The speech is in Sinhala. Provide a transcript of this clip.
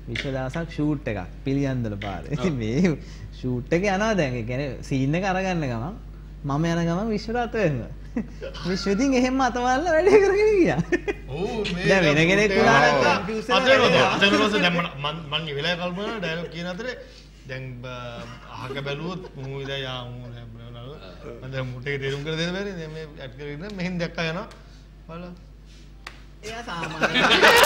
විශ්ව දවසක් ෂූට් එකක් පිළියන්දල පාරේ. ඉතින් මේ ෂූට් එක යනවා දැන්. ඒ කියන්නේ සීන් එක අරගන්න ගමන් මම යන ගමන් විශ්ව රට වෙනවා. විශ්ව ඉතින් එහෙම අතවල්ලා වැඩ කරගෙන ගියා. ඔව් මේ දැන් වෙන කෙනෙක් උනාට කන්ෆියුස් වෙනවා. දැන් මම ඉවලයි කල්පනා ඩයලොග් කියන අතරේ දැන් අහක බැලුවොත් මූවි දැන් යා මම දැන් මුටේ තේරුම් කරලා දෙන්න බැරි. දැන් මේ ඇඩ් කරගෙන මෙහෙන් දැක්කා යනවා. බලන්න. එයා සාමාන්‍යයෙන්